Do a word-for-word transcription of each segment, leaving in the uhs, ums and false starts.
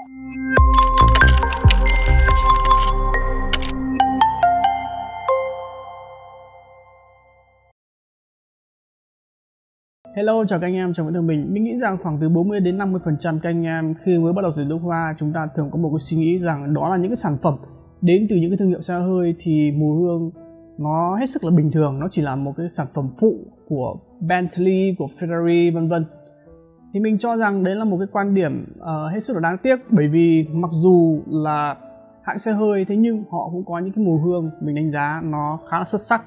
Hello, chào các anh em, chào mọi người mình. Mình nghĩ rằng khoảng từ bốn mươi đến năm mươi phần trăm các anh em khi mới bắt đầu sử dụng nước hoa, chúng ta thường có một cái suy nghĩ rằng đó là những cái sản phẩm đến từ những cái thương hiệu xe hơi thì mùi hương nó hết sức là bình thường, nó chỉ là một cái sản phẩm phụ của Bentley, của Ferrari vân vân. Thì mình cho rằng đấy là một cái quan điểm uh, hết sức là đáng tiếc, bởi vì mặc dù là hãng xe hơi thế nhưng họ cũng có những cái mùi hương mình đánh giá nó khá là xuất sắc.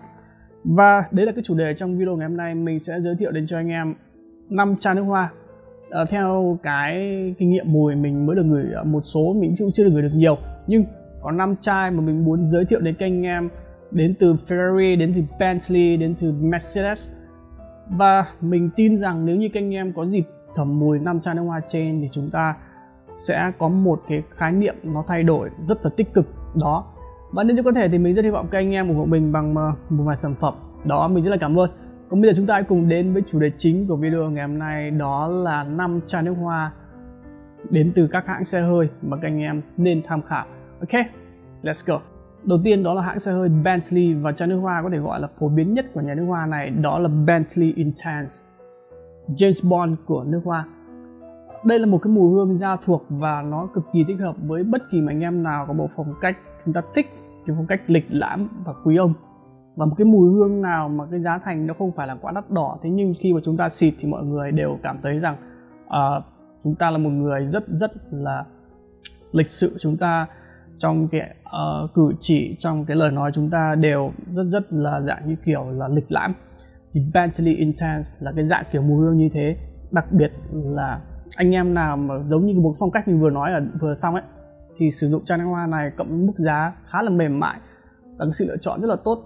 Và đấy là cái chủ đề trong video ngày hôm nay. Mình sẽ giới thiệu đến cho anh em năm chai nước hoa. à, Theo cái kinh nghiệm mùi mình mới được gửi một số, mình cũng chưa được gửi được nhiều, nhưng có năm chai mà mình muốn giới thiệu đến các anh em, đến từ Ferrari, đến từ Bentley, đến từ Mercedes. Và mình tin rằng nếu như các anh em có dịp thẩm mùi năm chai nước hoa trên thì chúng ta sẽ có một cái khái niệm nó thay đổi rất là tích cực đó. Và nếu như có thể thì mình rất hy vọng các anh em ủng hộ mình bằng một vài sản phẩm. Đó, mình rất là cảm ơn. Còn bây giờ chúng ta hãy cùng đến với chủ đề chính của video ngày hôm nay, đó là năm chai nước hoa đến từ các hãng xe hơi mà các anh em nên tham khảo. Ok, let's go. Đầu tiên đó là hãng xe hơi Bentley, và chai nước hoa có thể gọi là phổ biến nhất của nhà nước hoa này, đó là Bentley Intense, James Bond của nước hoa. Đây là một cái mùi hương da thuộc và nó cực kỳ thích hợp với bất kỳ mà anh em nào có bộ phong cách chúng ta thích, cái phong cách lịch lãm và quý ông, và một cái mùi hương nào mà cái giá thành nó không phải là quá đắt đỏ, thế nhưng khi mà chúng ta xịt thì mọi người đều cảm thấy rằng uh, chúng ta là một người rất rất là lịch sự. Chúng ta trong cái uh, cử chỉ, trong cái lời nói chúng ta đều rất rất là dạng như kiểu là lịch lãm. Thì Bentley Intense là cái dạng kiểu mùi hương như thế. Đặc biệt là anh em nào mà giống như một phong cách mình vừa nói ở vừa xong ấy, thì sử dụng chai nước hoa này cộng mức giá khá là mềm mại là cái sự lựa chọn rất là tốt.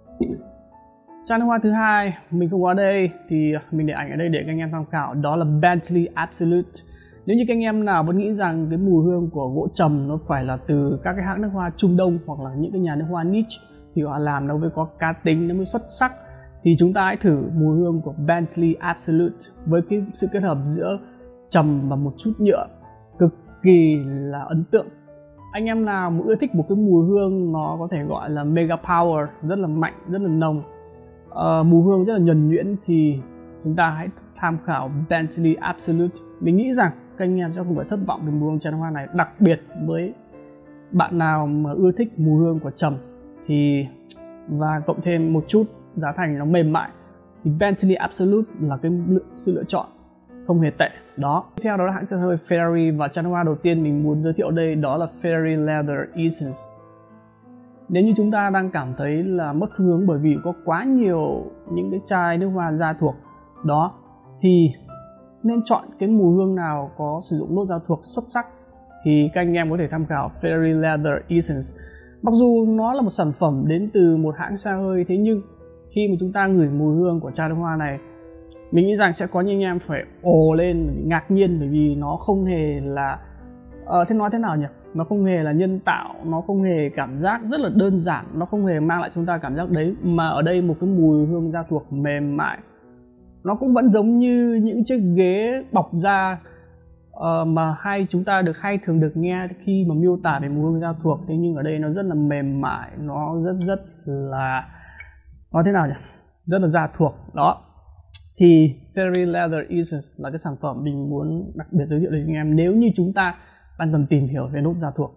Chai nước hoa thứ hai mình không có ở đây thì mình để ảnh ở đây để các anh em tham khảo, đó là Bentley Absolute. Nếu như các anh em nào vẫn nghĩ rằng cái mùi hương của gỗ trầm nó phải là từ các cái hãng nước hoa Trung Đông hoặc là những cái nhà nước hoa niche thì họ làm nó mới có cá tính, nó mới xuất sắc, thì chúng ta hãy thử mùi hương của Bentley Absolute với cái sự kết hợp giữa trầm và một chút nhựa, cực kỳ là ấn tượng. Anh em nào mà ưa thích một cái mùi hương nó có thể gọi là mega power, rất là mạnh, rất là nồng, uh, mùi hương rất là nhuần nhuyễn, thì chúng ta hãy tham khảo Bentley Absolute. Mình nghĩ rằng các anh em sẽ không phải thất vọng về mùi hương chai nước hoa này, đặc biệt với bạn nào mà ưa thích mùi hương của trầm thì và cộng thêm một chút giá thành nó mềm mại thì Bentley Absolute là cái sự lựa chọn không hề tệ đó. Tiếp theo đó là hãng xe hơi Ferrari, và chai nước hoa đầu tiên mình muốn giới thiệu đây đó là Ferrari Leather Essence. Nếu như chúng ta đang cảm thấy là mất phương hướng bởi vì có quá nhiều những cái chai nước hoa da thuộc đó, thì nên chọn cái mùi hương nào có sử dụng nốt da thuộc xuất sắc thì các anh em có thể tham khảo Ferrari Leather Essence. Mặc dù nó là một sản phẩm đến từ một hãng xe hơi, thế nhưng khi mà chúng ta ngửi mùi hương của chai nước hoa này, mình nghĩ rằng sẽ có những anh em phải ồ lên, ngạc nhiên, bởi vì nó không hề là ờ, thế nói thế nào nhỉ, nó không hề là nhân tạo, nó không hề cảm giác rất là đơn giản, nó không hề mang lại chúng ta cảm giác đấy, mà ở đây một cái mùi hương da thuộc mềm mại. Nó cũng vẫn giống như những chiếc ghế bọc da uh, mà hay chúng ta được hay thường được nghe khi mà miêu tả về mùi hương da thuộc, thế nhưng ở đây nó rất là mềm mại, nó rất rất là, nói thế nào nhỉ, rất là da thuộc đó. Thì Ferrari Leather Essence là cái sản phẩm mình muốn đặc biệt giới thiệu đến anh em nếu như chúng ta đang cần tìm hiểu về nốt da thuộc.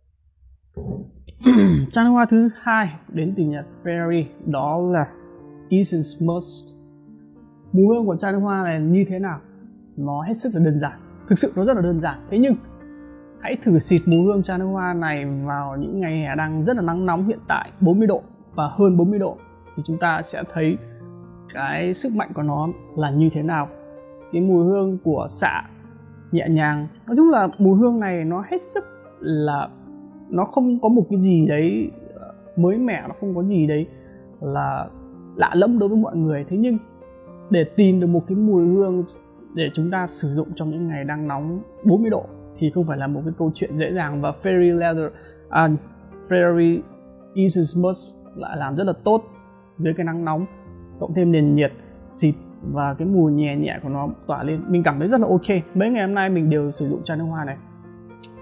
Chai nước hoa thứ hai đến từ nhà Ferrari đó là Essence Musk. Mùi hương của chai nước hoa này như thế nào? Nó hết sức là đơn giản, thực sự nó rất là đơn giản. Thế nhưng hãy thử xịt mùi hương chai nước hoa này vào những ngày hè đang rất là nắng nóng, hiện tại bốn mươi độ và hơn bốn mươi độ, thì chúng ta sẽ thấy cái sức mạnh của nó là như thế nào. Cái mùi hương của xạ nhẹ nhàng, nói chung là mùi hương này nó hết sức là, nó không có một cái gì đấy mới mẻ, nó không có gì đấy là lạ lẫm đối với mọi người. Thế nhưng để tìm được một cái mùi hương để chúng ta sử dụng trong những ngày đang nóng bốn mươi độ thì không phải là một cái câu chuyện dễ dàng, và Ferrari Leather à, Ferrari Essence Musk lại làm rất là tốt dưới cái nắng nóng, cộng thêm nền nhiệt xịt và cái mùi nhẹ nhẹ của nó tỏa lên, mình cảm thấy rất là ok. Mấy ngày hôm nay mình đều sử dụng chai nước hoa này.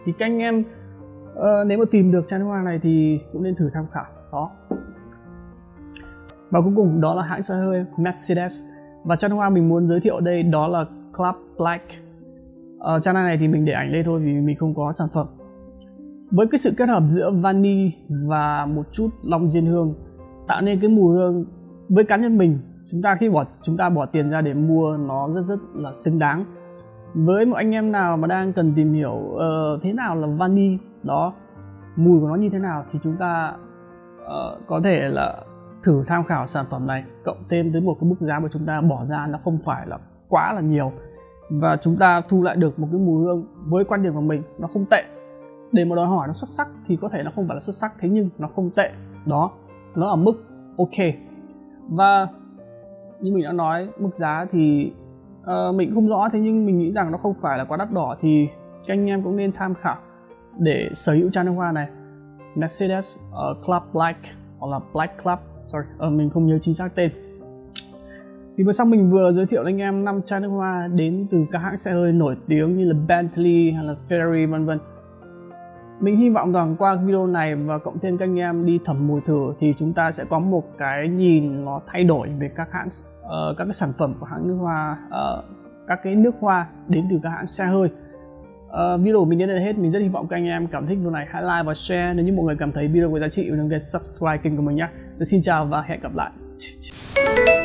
Thì các anh em uh, nếu mà tìm được chai nước hoa này thì cũng nên thử tham khảo đó. Và cuối cùng đó là hãng xe hơi Mercedes. Và chai nước hoa mình muốn giới thiệu ở đây đó là Club Black. uh, Chai này thì mình để ảnh lên thôi vì mình không có sản phẩm. Với cái sự kết hợp giữa vani và một chút long diên hương tạo nên cái mùi hương, với cá nhân mình, chúng ta khi bỏ chúng ta bỏ tiền ra để mua nó rất rất là xứng đáng. Với một anh em nào mà đang cần tìm hiểu uh, thế nào là vani đó, mùi của nó như thế nào, thì chúng ta uh, có thể là thử tham khảo sản phẩm này, cộng thêm tới một cái mức giá mà chúng ta bỏ ra nó không phải là quá là nhiều, và chúng ta thu lại được một cái mùi hương với quan điểm của mình nó không tệ. Để mà đòi hỏi nó xuất sắc thì có thể nó không phải là xuất sắc, thế nhưng nó không tệ đó, nó ở mức ok. Và như mình đã nói, mức giá thì uh, mình không rõ, thế nhưng mình nghĩ rằng nó không phải là quá đắt đỏ, thì các anh em cũng nên tham khảo để sở hữu chai nước hoa này Mercedes uh, Club Black hoặc là Black Club, sorry, uh, mình không nhớ chính xác tên. Thì vừa xong mình vừa giới thiệu anh em năm chai nước hoa đến từ các hãng xe hơi nổi tiếng như là Bentley hay là Ferrari vân vân. Mình hy vọng rằng qua video này và cộng thêm các anh em đi thẩm mùi thử thì chúng ta sẽ có một cái nhìn nó thay đổi về các hãng uh, các cái sản phẩm của hãng nước hoa, uh, các cái nước hoa đến từ các hãng xe hơi. Uh, video của mình đến đây là hết. Mình rất hy vọng các anh em cảm thích video này, hãy like và share nếu như mọi người cảm thấy video có giá trị, và đừng quên subscribe kênh của mình nhé. Xin chào và hẹn gặp lại.